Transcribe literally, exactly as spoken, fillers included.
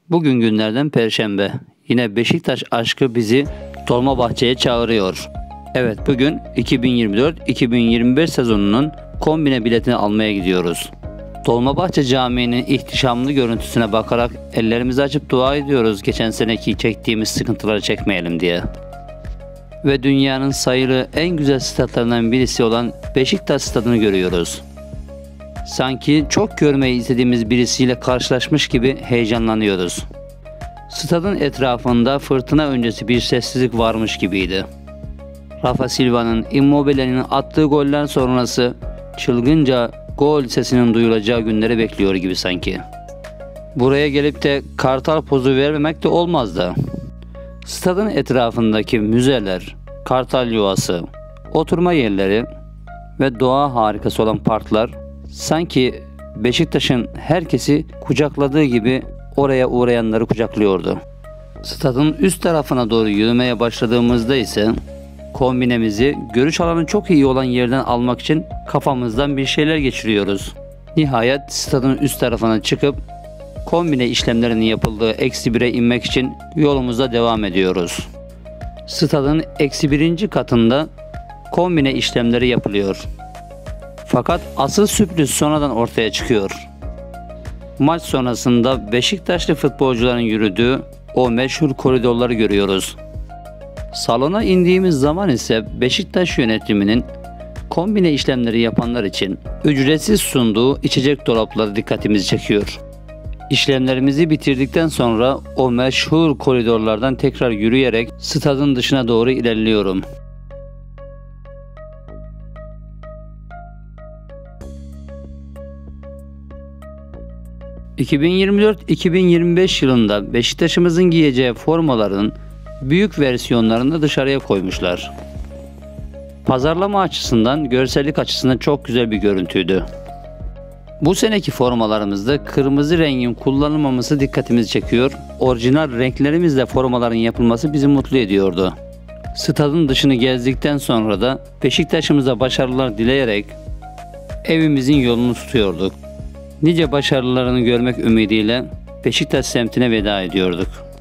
Bugün günlerden Perşembe. Yine Beşiktaş aşkı bizi Dolmabahçe'ye çağırıyor. Evet, bugün iki bin yirmi dört iki bin yirmi beş sezonunun kombine biletini almaya gidiyoruz. Dolmabahçe Camii'nin ihtişamlı görüntüsüne bakarak ellerimizi açıp dua ediyoruz geçen seneki çektiğimiz sıkıntıları çekmeyelim diye. Ve dünyanın sayılı en güzel statlarından birisi olan Beşiktaş stadını görüyoruz. Sanki çok görmeyi istediğimiz birisiyle karşılaşmış gibi heyecanlanıyoruz. Stadın etrafında fırtına öncesi bir sessizlik varmış gibiydi. Rafa Silva'nın, Immobile'nin attığı goller sonrası çılgınca gol sesinin duyulacağı günleri bekliyor gibi sanki. Buraya gelip de kartal pozu vermemek de olmazdı. Stadın etrafındaki müzeler, kartal yuvası, oturma yerleri ve doğa harikası olan parklar sanki Beşiktaş'ın herkesi kucakladığı gibi oraya uğrayanları kucaklıyordu. Stadın üst tarafına doğru yürümeye başladığımızda ise kombinemizi görüş alanı çok iyi olan yerden almak için kafamızdan bir şeyler geçiriyoruz. Nihayet stadın üst tarafına çıkıp kombine işlemlerinin yapıldığı eksi bire inmek için yolumuza devam ediyoruz. Stadın eksi birinci katında kombine işlemleri yapılıyor. Fakat asıl sürpriz sonradan ortaya çıkıyor. Maç sonrasında Beşiktaşlı futbolcuların yürüdüğü o meşhur koridorları görüyoruz. Salona indiğimiz zaman ise Beşiktaş yönetiminin kombine işlemleri yapanlar için ücretsiz sunduğu içecek dolapları dikkatimizi çekiyor. İşlemlerimizi bitirdikten sonra o meşhur koridorlardan tekrar yürüyerek stadın dışına doğru ilerliyorum. iki bin yirmi dört iki bin yirmi beş yılında Beşiktaş'ımızın giyeceği formaların büyük versiyonlarını dışarıya koymuşlar. Pazarlama açısından, görsellik açısından çok güzel bir görüntüydü. Bu seneki formalarımızda kırmızı rengin kullanılmaması dikkatimizi çekiyor. Orijinal renklerimizle formaların yapılması bizi mutlu ediyordu. Stadın dışını gezdikten sonra da Beşiktaş'ımıza başarılar dileyerek evimizin yolunu tutuyorduk. Nice başarılarını görmek ümidiyle Beşiktaş semtine veda ediyorduk.